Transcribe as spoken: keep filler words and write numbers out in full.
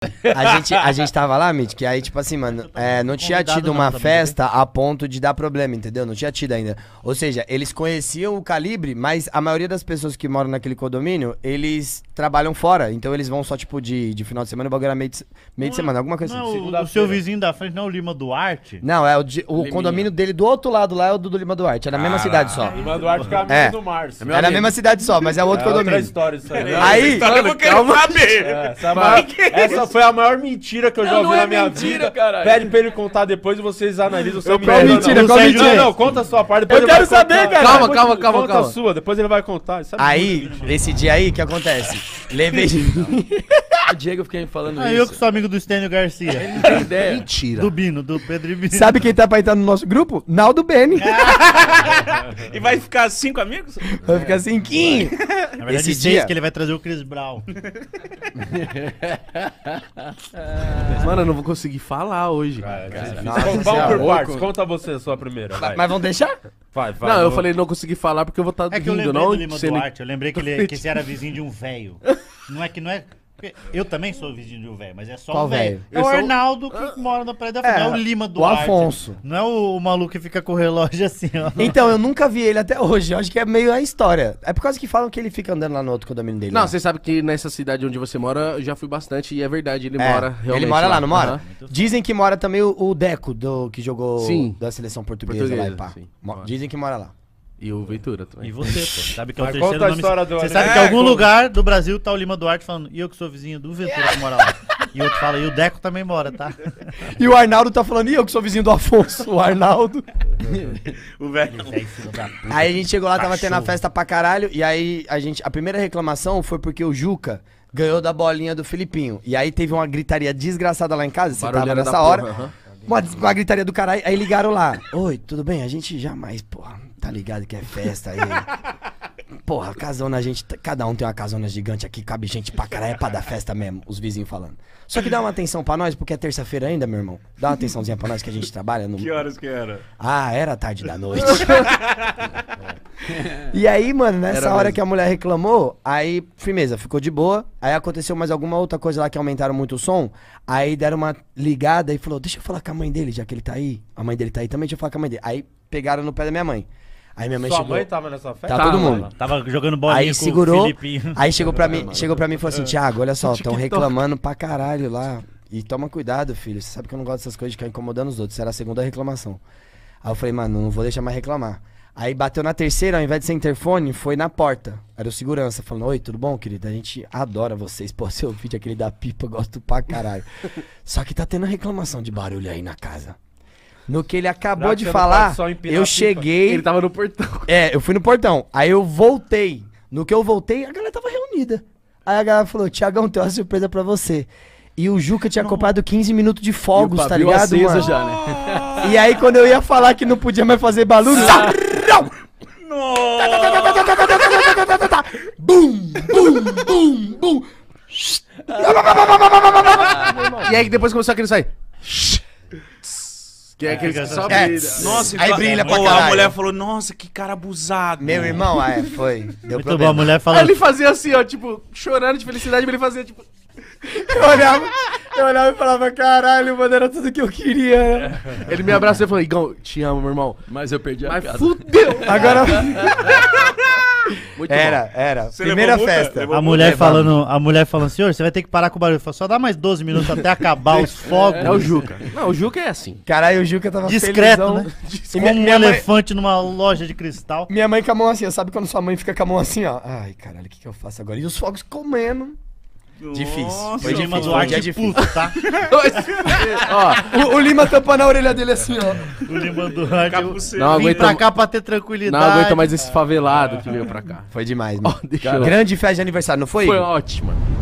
A gente, a gente tava lá, Mitch, que aí, tipo assim, mano, é, não tinha tido uma festa a ponto de dar problema, entendeu? Não tinha tido ainda. Ou seja, eles conheciam o calibre, mas a maioria das pessoas que moram naquele condomínio, eles trabalham fora. Então eles vão só, tipo, de, de final de semana, o bagulho era meio de, meio de semana, alguma coisa não, assim. O, o seu vizinho da frente não é o Lima Duarte? Não, é o, de, o condomínio dele do outro lado lá é o do, do Lima Duarte. É na mesma cidade só. Lima Duarte que é amigo É. do Márcio. É na mesma cidade só, mas é outro É outra condomínio. história isso aí. Aí, Eu vou querer saber. É, essa, é a maior- essa foi a maior mentira que eu já Não, ouvi não na é minha mentira, vida. caralho. Pede pra ele contar depois e vocês analisam se é qual mentira. mentira? Não, Qual não, mentira? Não, não, conta a sua parte. Depois Eu ele quero vai saber, contar. cara. Calma, Depois- calma, calma, Conta calma. a sua, depois ele vai contar. Isso é aí, esse dia aí, o que acontece? Levei... O Diego fica falando Ah, isso. eu que sou amigo do Stênio Garcia. Não tem ideia. Mentira. Do Bino, do Pedro e Bino. Sabe quem tá pra entrar no nosso grupo? Naldo Beni. E vai ficar cinco amigos? Vai ficar assim, Kim. Na verdade, Esse seis, dia... que ele vai trazer o Chris Brown. Mano, eu não vou conseguir falar hoje. Nossa, Vamos você é por louco. partes. Conta você a sua primeira. Vai, Mas vão deixar? vai. vai Não, eu vamos- falei não consegui falar porque eu vou estar É que eu rindo, lembrei não? do Lima sendo- Duarte. Eu lembrei que, ele, que esse era vizinho de um velho. Não é que não é... porque eu também sou vizinho de um velho, mas é só Qual um velho. velho? É o Eu sou- Arnaldo que mora na Praia da Frente. É, É o Lima o Duarte. Afonso. Não é o, o maluco que fica com o relógio assim, ó. Então, eu nunca vi ele até hoje. Eu acho que é meio a história. É por causa que falam que ele fica andando lá no outro condomínio dele. Não, lá. você sabe que nessa cidade onde você mora, eu já fui bastante e é verdade, ele É, mora realmente Ele mora lá, não mora? Aham. Dizem que mora também o, o Deco, do, que jogou Sim. da seleção portuguesa, lá e pá. Portuguesa, sim. Mo- Dizem que mora lá. E o Ventura também. E você, pô. Sabe que é o Mas terceiro conta a nome. história do Você André. sabe que É, em algum conta. lugar do Brasil tá o Lima Duarte falando, e eu que sou vizinho do Ventura que mora lá. E outro fala, e o Deco também mora, tá? E o Arnaldo tá falando, e eu que sou vizinho do Afonso, o Arnaldo. O velho. Esse aí, filho da puta. Aí a gente chegou lá, tava Cachorro. tendo a festa pra caralho, e aí a gente, a primeira reclamação foi porque o Juca ganhou da bolinha do Filipinho. E aí teve uma gritaria desgraçada lá em casa, você tava Barulheira nessa da hora. porra, aham. Uma, uma gritaria do caralho, aí ligaram lá. Oi, tudo bem? A gente jamais, porra, tá ligado que é festa aí. Porra, casona, a gente, cada um tem uma casona gigante aqui, cabe gente pra caralho, é pra dar festa mesmo, os vizinhos falando. Só que dá uma atenção pra nós, porque é terça-feira ainda, meu irmão. Dá uma atençãozinha pra nós que a gente trabalha no... Que horas que era? Ah, era tarde da noite. E aí, mano, nessa Era hora mesmo. que a mulher reclamou, aí, firmeza, ficou de boa. Aí aconteceu mais alguma outra coisa lá que aumentaram muito o som. Aí deram uma ligada e falou, deixa eu falar com a mãe dele, já que ele tá aí. A mãe dele tá aí também, deixa eu falar com a mãe dele. Aí pegaram no pé da minha mãe. Aí minha mãe Sua chegou... mãe tava nessa festa? Tá Tá, todo mano. mundo. Tava jogando bolinha Aí com segurou, o Filipinho. aí chegou pra mim, chegou pra mim e falou É. assim, Thiago, olha só, estão reclamando pra caralho lá. E toma cuidado, filho. Você sabe que eu não gosto dessas coisas de ficar incomodando os outros. Isso era a segunda reclamação. Aí eu falei, mano, não vou deixar mais reclamar. Aí bateu na terceira, ao invés de ser interfone, foi na porta. Era o segurança, falando, oi, tudo bom, querido? A gente adora vocês. Pô, seu vídeo aquele da pipa, gosto pra caralho. Só que tá tendo reclamação de barulho aí na casa. No que ele acabou Já de que você não falar, pode só empinar eu a pipa. cheguei... Ele tava no portão. É, eu fui no portão. Aí eu voltei. No que eu voltei, a galera tava reunida. Aí a galera falou, Tiagão, tem uma surpresa pra você. E o Juca tinha comprado quinze minutos de fogos, tá pavio ligado, acesa mano? já, né? E aí quando eu ia falar que não podia mais fazer barulho... Bum, bum, bum, bum. E aí depois começou aquele sair. Que é aquele que só É, brilha. Nossa, Aí então- brilha pra Pô, caralho. a mulher falou, nossa, que cara abusado. Meu irmão, ah, é, foi. Deu Muito bom, a problema. mulher Aí falou, ele fazia assim, ó, tipo, chorando de felicidade, mas ele fazia tipo. Eu olhava, eu olhava e falava, caralho, mano, era tudo que eu queria. Ele me abraçou e falou, Igão, te amo, meu irmão. Mas eu perdi a Mas piada. fudeu! Agora... Muito Era, era. Você Primeira levou multa? festa. Levou a mulher falando, a mulher falando, senhor, você vai ter que parar com o barulho. Falou, só dá mais doze minutos até acabar os fogos. É o Juca. Não, o Juca é assim. Caralho, o Juca tava Discreto, felizão. né? E Como minha, um minha mãe, elefante numa loja de cristal. minha mãe com a mão assim, ó, sabe quando sua mãe fica com a mão assim, ó? Ai, caralho, o que, que eu faço agora? E os fogos comendo. Difícil. Nossa, Foi Lima difícil, foi um Duarte dia é difícil. puto, tá? Ó, O, o Lima tampando a orelha dele assim, ó. O Lima Duarte. Capuceiro. Não Vim aguento, pra cá pra ter não tranquilidade. aguento mais esse favelado que veio pra cá. Foi demais, Ó, mano. deixa eu... Grande festa de aniversário, não foi? Foi ótima.